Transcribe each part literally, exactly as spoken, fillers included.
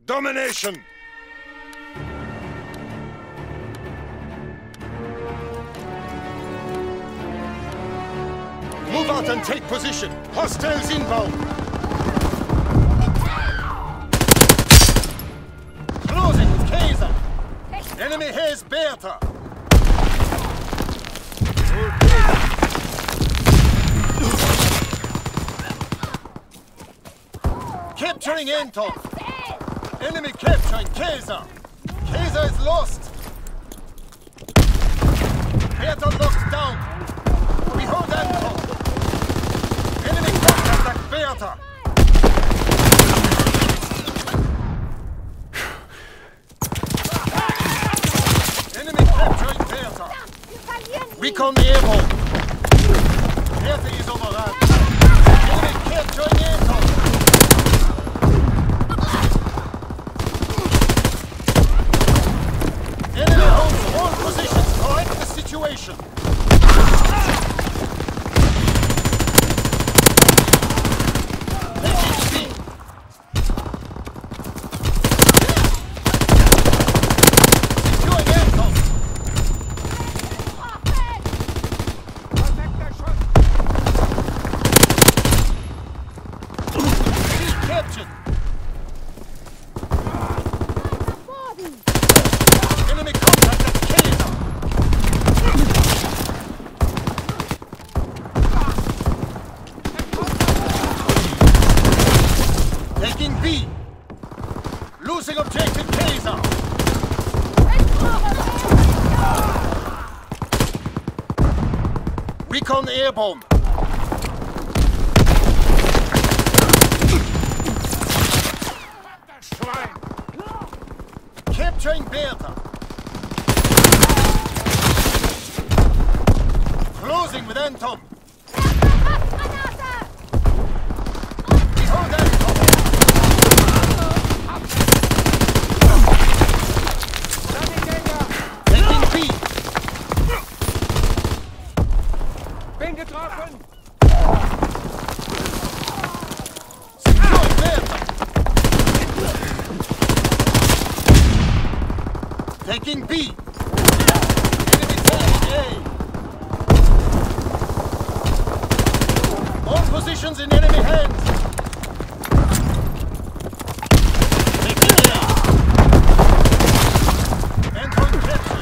Domination! Move out and take position! Hostiles inbound! Closing with Kaiser! Enemy has Bertha! Capturing Anton! Enemy capturing Kaiser! Kaiser is lost! Bertha locked down! We hold Anton! Enemy contact Bertha! Enemy capturing Bertha! Recon airborne! Bertha is overrun! Enemy capturing Anton! Enemy holds all positions! Correct the situation! Losing objective Kaiser! Recon airborne! Capturing Bertha! Closing with Anton! We hold Anton! Bin getroffen! Secure Bertha! Taking B! Enemy taking A! All positions in enemy hands! Taking A! Anton captured!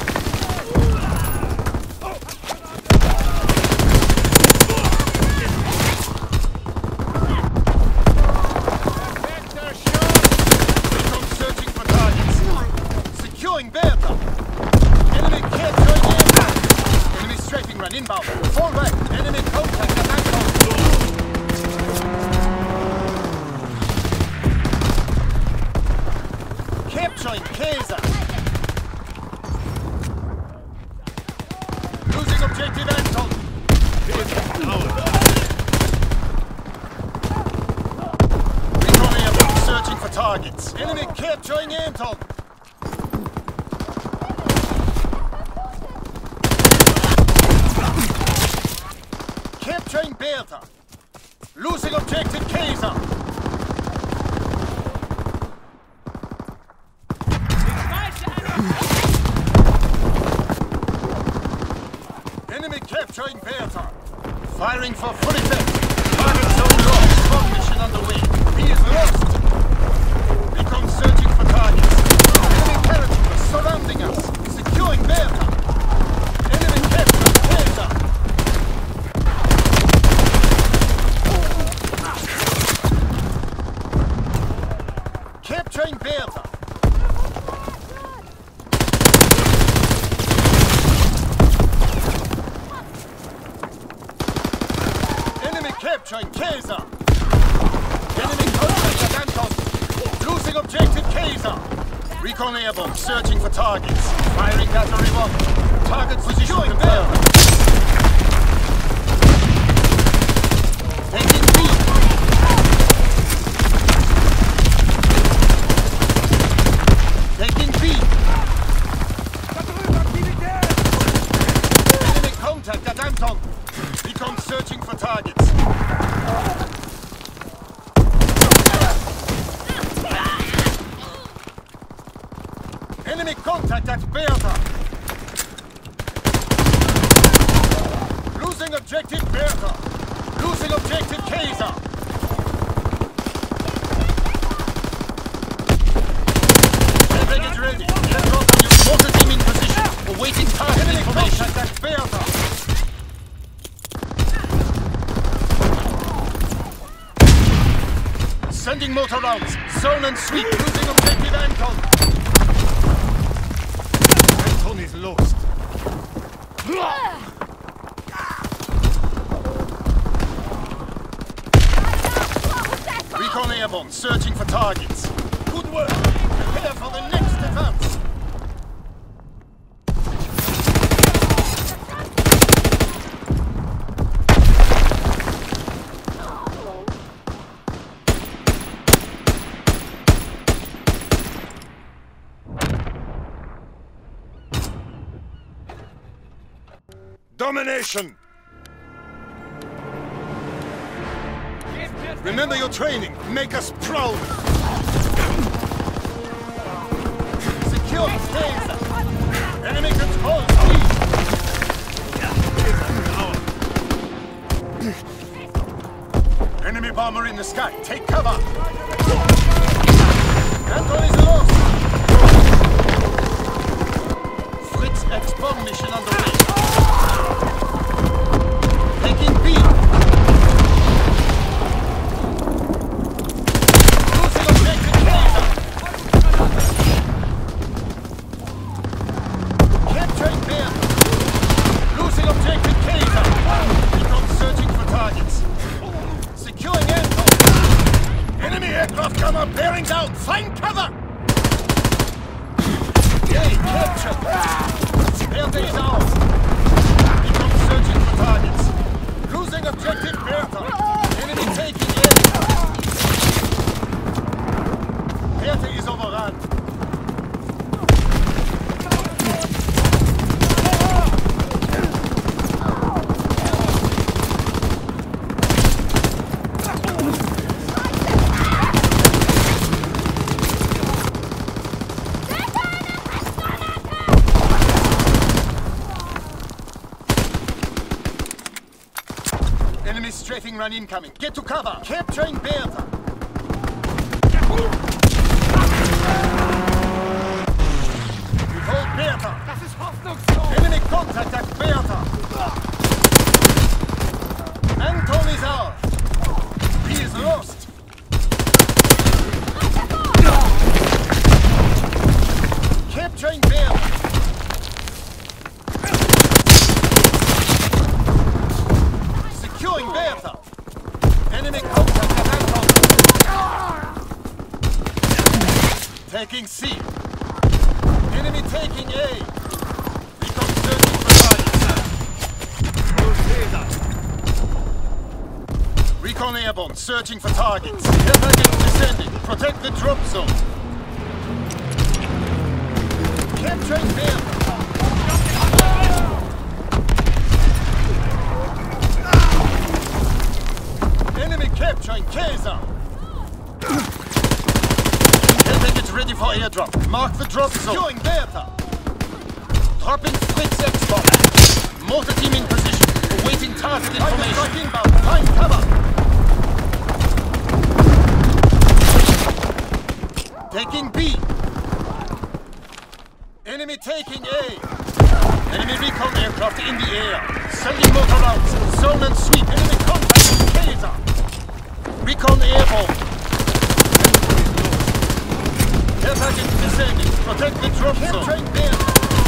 Bertha! Enemy capturing Bertha! Enemy strafing run inbound! Fall back! Enemy contact at Anton! Capturing Kaiser! Losing objective Anton! Recon airborne searching for targets! Enemy capturing Anton! Capturing Bertha! Losing objective Kaiser! Enemy capturing Bertha! Firing for full effect! Target zone lost! Bomb mission underway! He is lost! Recon searching for targets! Enemy paratroopers surrounding us! Securing Bertha! Enemy capturing Kaiser! Capturing Bertha! Enemy capturing Kaiser! Enemy contact at Anton! Losing objective Kaiser! Recon airborne, searching for targets. Firing battery one. Target position confirmed. Taking B. Taking B. Enemy contact at Anton. Recon searching for targets. contact at Bertha. Losing objective Bertha. Losing objective Kaiser. Everything is ready. Airdrop on your mortar team in position. Awaiting target information. Contact at Bertha. Sending motor rounds. Zone and sweep. Losing objective Anton. Anton is lost. Recon airborne. Searching for targets. Good work. Prepare for the next advance. Domination! Remember your training. Make us proud. Secure the space. Enemy control. Enemy bomber in the sky. Take cover. Anton is lost. Fritz X-bomb mission underway. Taking B. Losing objective Kaiser. Capturing Bear. Losing objective Kaiser. Recon searching for targets. Securing Anton. Enemy aircraft gunner bearing down. Find cover. Yay, captured. Bertha is ours. Searching for targets. Losing objective Bertha. Enemy taking air. Bertha is overrun. Enemy strafing run incoming. Get to cover. Capturing Bertha. We hold Bertha. Das ist hoffnungslos. Enemy contact at Bertha. Anton is ours. He is lost. Capturing Bertha. Securing Bertha. Enemy contact at Anton. Taking C. Enemy taking A. Recon searching for targets. Recon airborne, searching for targets. Air package descending. Protect the drop zone. Capturing Bertha. Enemy capturing Kaiser! Air package ready for airdrop. Mark the drop zone. Securing Bertha! Dropping Fritz X-bomb. Mortar team in position. Awaiting target information. Inbound. Find cover! Taking B. Enemy taking A. Enemy recon aircraft in the air. Sending motor rounds. Zone and sweep. Enemy contact with Kaiser. Recon airborne. Air package descending. Protect the drop zone. Capturing Bertha.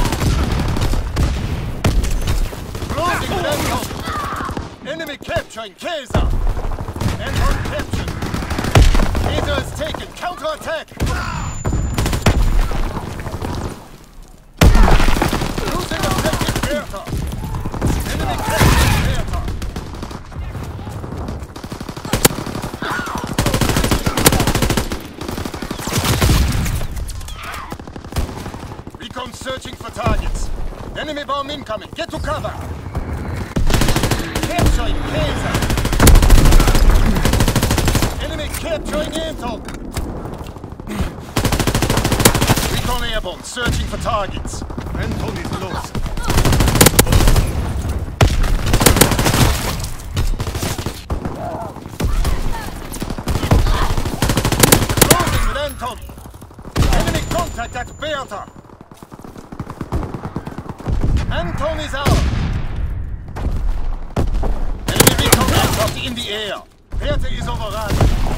Closing Anton. Enemy capturing Kaiser. Anton captured. Kaiser is taken. Counter-attack. Losing objective Bertha. Enemy capturing Bertha. Recon searching for targets. Enemy bomb incoming. Get to cover. Capturing Kaiser. Enemy capturing Anton. Recon airborne, searching for targets. Anton is lost. Closing with Anton. Enemy contact at Bertha. Anton is out. Enemy recon aircraft in the air. Bertha is overrun.